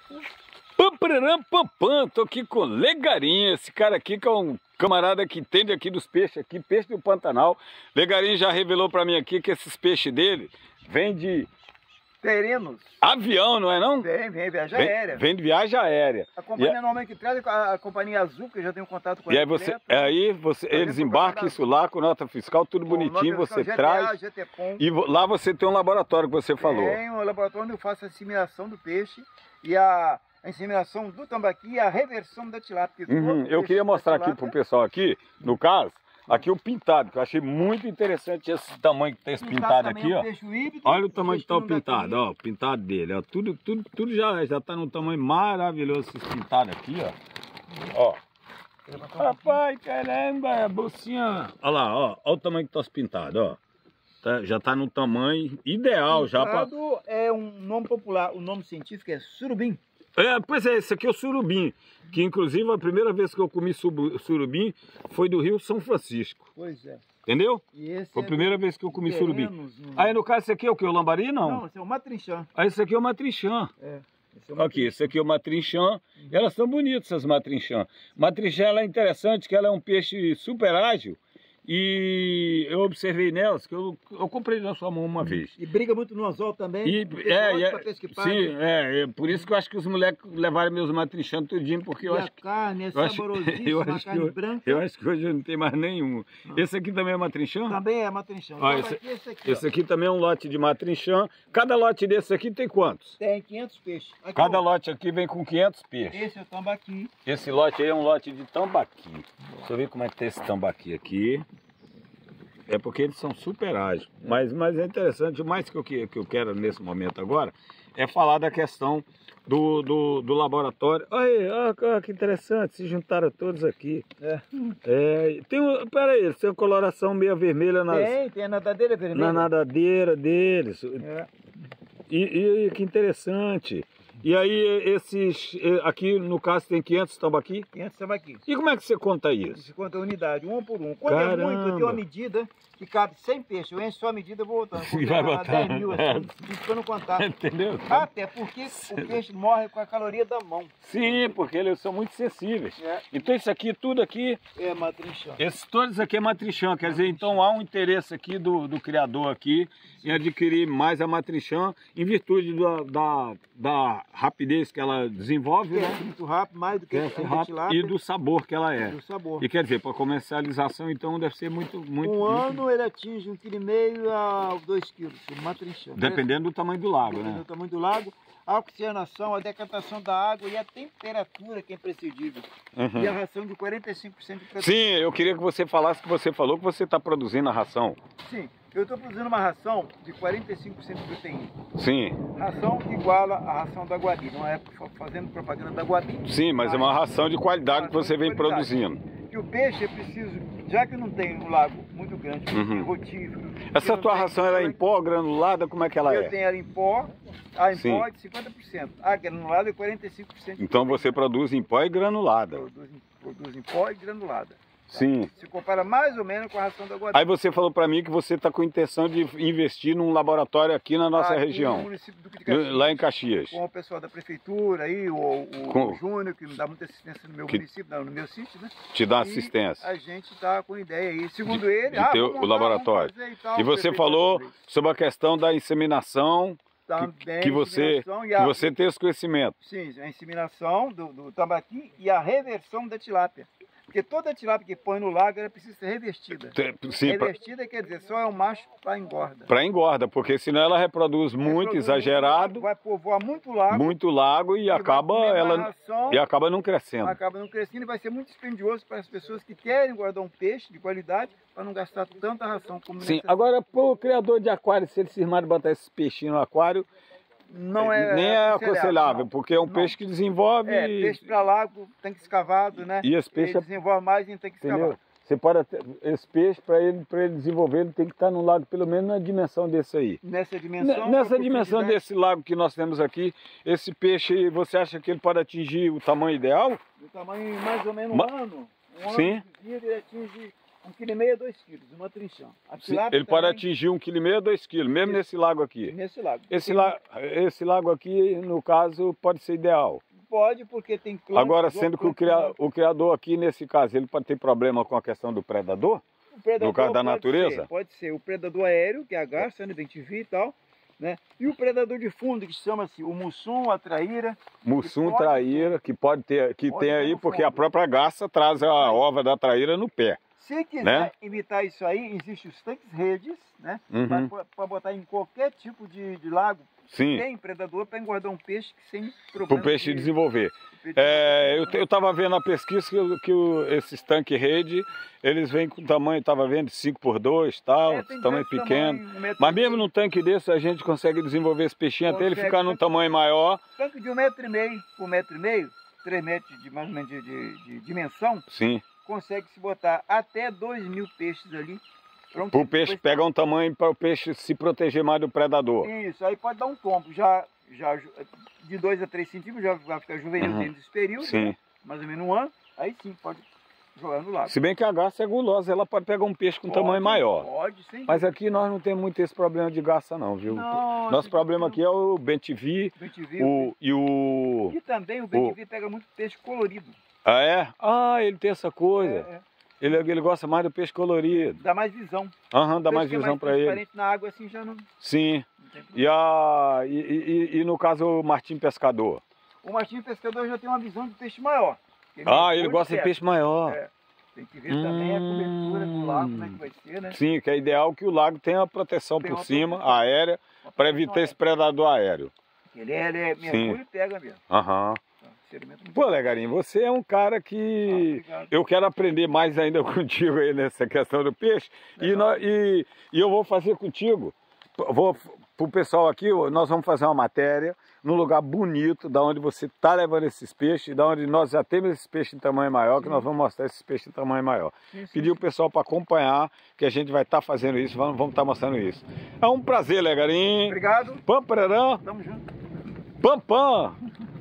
Pam, tô aqui com o Legarinha, esse cara aqui que é um camarada que entende aqui dos peixes aqui, peixe do Pantanal. Legarinha já revelou pra mim aqui que esses peixes dele vêm de... Terinos. Avião, não é não? Vem viagem aérea. Vem de viagem aérea. A companhia normalmente que traz a companhia Azul, que eu já tenho contato com ela. E aí eles embarcam isso lá com nota fiscal, tudo bonitinho, você GTA, traz. GTPOM. E lá você tem um laboratório que você falou. Tem um laboratório onde eu faço a assimilação do peixe e a inseminação do tambaqui e a reversão da tilápia. Eu queria mostrar aqui pro pessoal aqui, no caso, aqui o pintado, que eu achei muito interessante esse tamanho que tem esse pintado aqui, ó. Olha o tamanho que tá o pintado, ó, o pintado dele, ó. Tudo já tá num tamanho maravilhoso esse pintado aqui, ó. Ó. Rapaz, caramba, a bolsinha. Olha lá, ó o tamanho que tá os pintados, ó. Já tá no tamanho ideal já para. É um nome popular, o nome científico é surubim. Pois é, esse aqui é o surubim, que inclusive a primeira vez que eu comi surubim foi do Rio São Francisco. Pois é. Entendeu? Foi a primeira vez que eu comi surubim. Aí no caso esse aqui é o que? O lambari, não? Não, esse é o matrinchã. Ah, esse aqui é o matrinchã. Aqui, esse aqui é o matrinchã. Elas são bonitas, essas matrinchã. Matrinchã ela é interessante, que ela é um peixe super ágil. E eu observei nelas que eu comprei na sua mão uma vez. E briga muito no anzol também. Por isso que eu acho que os moleques levaram meus matrinchãs tudinho, porque eu acho que... a carne é saborosíssima, a carne branca. Eu acho que hoje eu não tenho mais nenhum. Esse aqui também é matrinchã? Também é matrinchã. Esse aqui também é um lote de matrinchã. Cada lote desse aqui tem quantos? Tem 500 peixes. Aqui, cada lote aqui vem com 500 peixes. Esse é o tambaqui. Esse lote aí é um lote de tambaqui. Deixa eu ver como é que tem esse tambaqui aqui. É porque eles são super ágeis. Mas é interessante, o mais que eu quero nesse momento agora é falar da questão do laboratório. Olha que interessante, se juntaram todos aqui. Peraí, tem uma coloração meio vermelha nas... Tem a nadadeira vermelha. Na nadadeira deles. E que interessante. E aí, aqui no caso tem 500 tambaqui? 500 tambaqui. E como é que você conta isso? Você conta a unidade, um por um. Quando é muito, eu tenho uma medida que cabe 100 peixes. Eu encho só a medida e vou botando. E vai botando. 10 mil assim, para não contar. Entendeu? Até porque o peixe morre com a caloria da mão. Sim, porque eles são muito sensíveis. Então isso aqui, tudo aqui... É matrinchã. Todos aqui é matrinchã. Quer dizer, então há um interesse aqui do criador aqui em adquirir mais a matrinchã em virtude da rapidez que ela desenvolve, né? Muito rápido, mais do que a tilápia. E do sabor que ela é. Do sabor. E quer dizer, para comercialização, então, deve ser muito... ano ele atinge 1,5 kg a 2 kg, matrinchã. Dependendo do tamanho do lago, né? Dependendo do tamanho do lago, a oxigenação, a decantação da água e a temperatura que é imprescindível. E a ração de 45% de proteína. Sim, eu queria que você falasse que você falou que você está produzindo a ração. Sim. Eu estou produzindo uma ração de 45% de proteína. Sim. Ração que iguala a ração da Guabi. Não é fazendo propaganda da Guabi. Sim, mas é uma ração de qualidade que você vem produzindo. Que o peixe é preciso, já que não tem um lago muito grande, rotífero. Essa tua ração ela é em pó, granulada, como é que ela é? Eu tenho ela em pó, pó é de 50%. A granulada é 45%. Então você produz em pó e granulada. Produz em pó e granulada. Sim. Se compara mais ou menos com a ração da Guabi. Aí você falou para mim que você está com intenção de investir num laboratório aqui na nossa região. No município do Caxias, lá em Caxias. Com o pessoal da prefeitura aí, o Júnior, que me dá muita assistência no meu município, no meu sítio, né? Te dá assistência. A gente está com ideia aí, segundo ele, de ter o laboratório. E você falou sobre a questão da inseminação. Também que você tem esse conhecimento. Sim, a inseminação do tambaqui e a reversão da tilápia. Porque toda tilápia que põe no lago, ela precisa ser revestida. Sim, revestida quer dizer, só é um macho para engorda. Para engorda, porque senão ela reproduz muito exagerado. Vai povoar muito lago. Muito lago e acaba não crescendo. Acaba não crescendo e vai ser muito dispendioso para as pessoas que querem guardar um peixe de qualidade para não gastar tanta ração como necessário. Sim, agora para o criador de aquário, se ele cismar de botar esses peixinhos no aquário, nem é aconselhável, porque é um peixe que desenvolve... peixe para lago tem que escavado, né? E esse peixe ele desenvolve mais e tem que escavar. Você pode esse peixe, para ele desenvolver, ele tem que estar no lago, pelo menos na dimensão desse aí. Nessa dimensão? Nessa dimensão desse lago que nós temos aqui, esse peixe, você acha que ele pode atingir o tamanho ideal? O tamanho mais ou menos um ano. Sim. Ele atinge 1,5 kg a 2 kg, uma trinchão. Ele pode atingir 1,5 kg a 2 kg, mesmo nesse lago aqui. Nesse lago. Esse lago aqui, no caso, pode ser ideal. Pode, porque tem clã. Agora, sendo que o criador aqui, nesse caso, ele pode ter problema com a questão do predador? No caso da natureza? Pode ser. O predador aéreo, que é a garça, né, bem-te-vi e tal, né? E o predador de fundo, que chama-se o mussum, a traíra. Mussum, traíra, que pode ter, tem aí, porque a própria garça traz a ova da traíra no pé. Se quiser imitar isso aí, existem os tanques redes, né? Para botar em qualquer tipo de lago. Sim. Tem predador para engordar um peixe sem problema. Para o peixe desenvolver. Eu estava vendo a pesquisa que esses tanques rede, eles vêm com tamanho, estava vendo 5x2 tal, tamanho pequeno. Mas mesmo num tanque desse a gente consegue desenvolver esse peixinho até ele ficar num tamanho maior. Tanque de 1,5 m por 1,5 m, 3 metros de mais ou menos de dimensão. Sim. Consegue se botar até 2.000 peixes ali. Para o peixe pegar um tamanho para o peixe se proteger mais do predador. Isso, aí pode dar um tombo. Já de 2 a 3 centímetros já vai ficar juvenil dentro desse período. Sim. Né? Mais ou menos um ano. Aí sim, pode jogar no lago. Se bem que a garça é gulosa, ela pode pegar um peixe com tamanho maior. Pode, sim. Mas aqui nós não temos muito esse problema de garça não, viu? Não, nosso problema aqui é o bem-te-vi E também o bem-te-vi pega muito peixe colorido. Ah, é? Ah, ele tem essa coisa. Ele gosta mais do peixe colorido. Dá mais visão. Dá mais visão para ele. Na água assim já não... Sim. E no caso o martim pescador? O martim pescador já tem uma visão de peixe maior. Ele gosta de peixe maior. Tem que ver também a cobertura do lago, como é que vai ser, né? Sim, que é ideal que o lago tenha a proteção por cima, aérea, para evitar esse predador aéreo. Ele é mergulho e pega mesmo. Pô, Legarinho, você é um cara que eu quero aprender mais ainda contigo aí nessa questão do peixe. E eu vou fazer contigo. Pro pessoal aqui, nós vamos fazer uma matéria num lugar bonito, da onde você está levando esses peixes, da onde nós já temos esses peixes em tamanho maior, que nós vamos mostrar esses peixes em tamanho maior. Pedir o pessoal para acompanhar, que a gente vai estar fazendo isso, vamos estar mostrando isso. É um prazer, Legarinho. Obrigado. Pam, pararã. Tamo junto. Pam, pam.